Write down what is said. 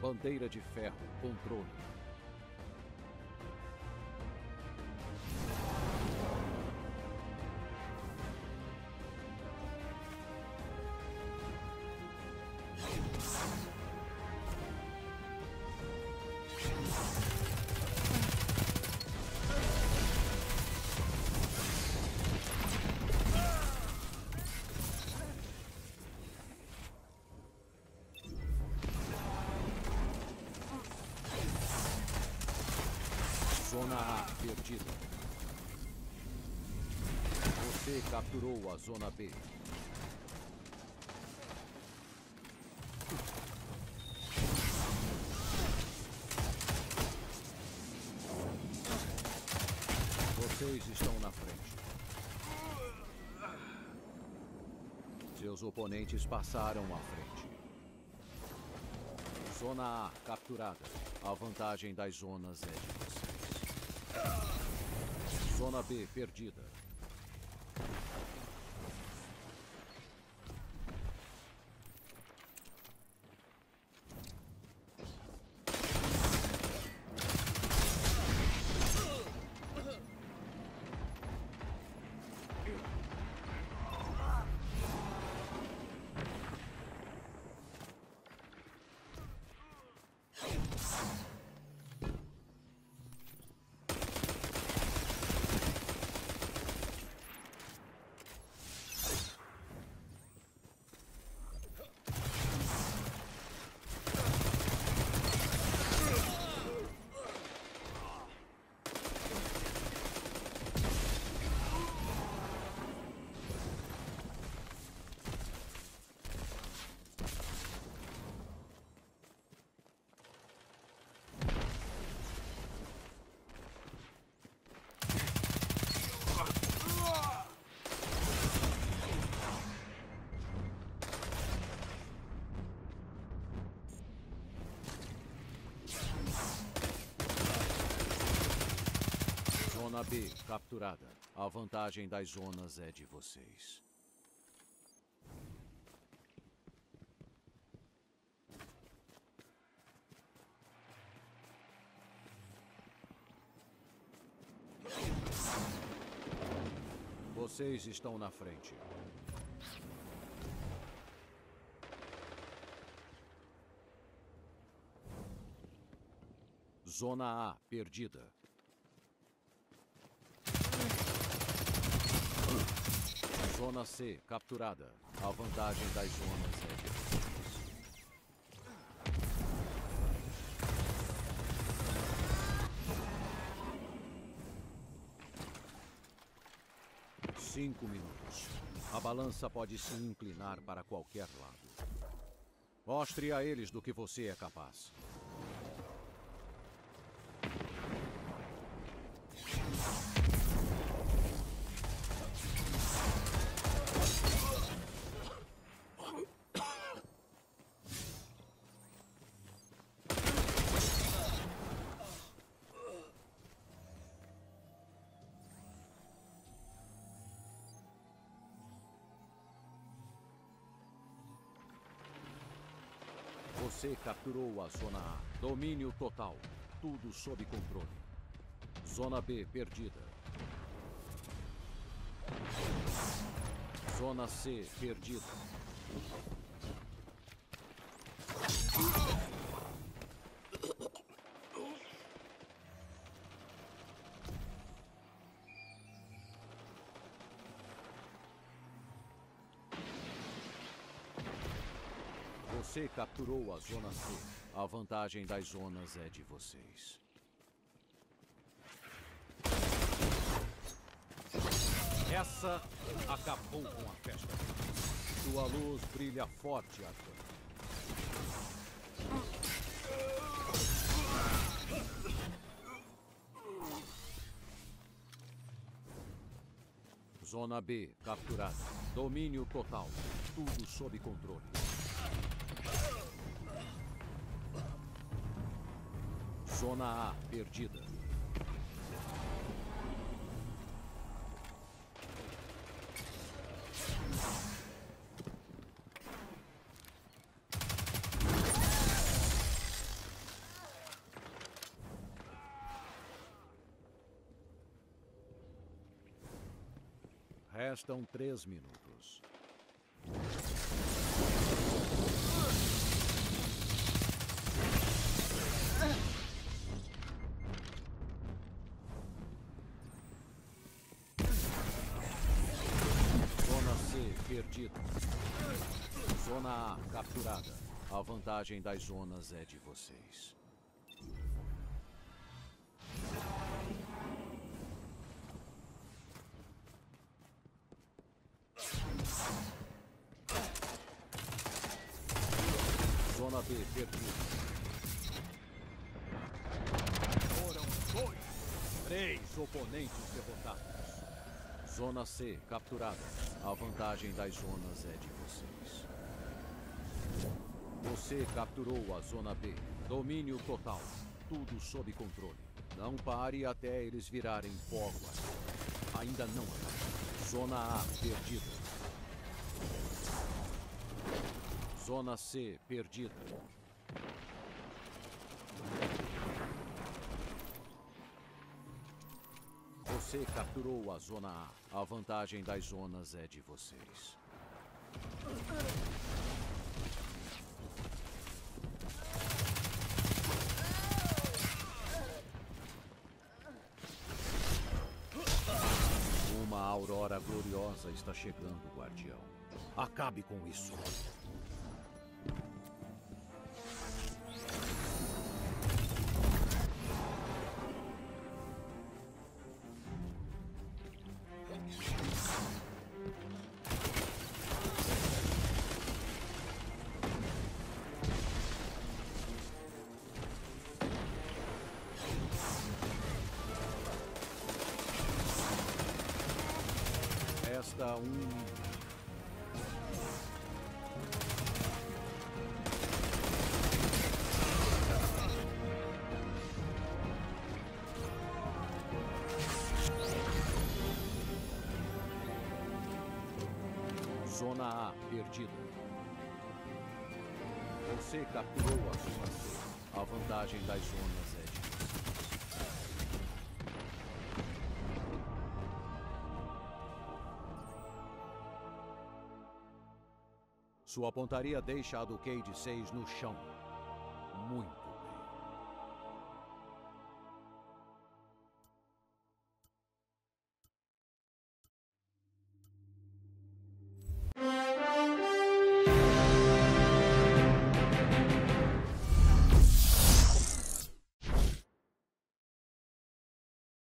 Bandeira de ferro, controle. Zona A perdida. Você capturou a Zona B. Vocês estão na frente. Seus oponentes passaram à frente. Zona A capturada. A vantagem das zonas é de vocês. Zona B perdida. Zona B capturada. A vantagem das zonas é de vocês. Vocês estão na frente. Zona A perdida. Zona C capturada. A vantagem das zonas é de vocês. 5 minutos. A balança pode se inclinar para qualquer lado. Mostre a eles do que você é capaz. Você capturou a Zona A. Domínio total. Tudo sob controle. Zona B perdida. Zona C perdida. Você capturou a Zona C. A vantagem das zonas é de vocês. Essa acabou com a festa. Sua luz brilha forte, Arthur. Zona B capturada. Domínio total. Tudo sob controle. Zona A perdida. Restam 3 minutos. Zona C perdida. Zona A capturada. A vantagem das zonas é de vocês. Zona B perdida. Foram 3 oponentes derrotados. Zona C capturada. A vantagem das zonas é de vocês. Você capturou a Zona B. Domínio total. Tudo sob controle. Não pare até eles virarem pó. Ainda não acabou. Zona A perdida. Zona C perdida. Você capturou a Zona A. A vantagem das zonas é de vocês. Uma aurora gloriosa está chegando, guardião. Acabe com isso. Resta 1 minuto. Zona A perdida. Você capturou a Zona C. A vantagem das zonas é de vocês. Sua pontaria deixa a Ducade 6 no chão. Muito.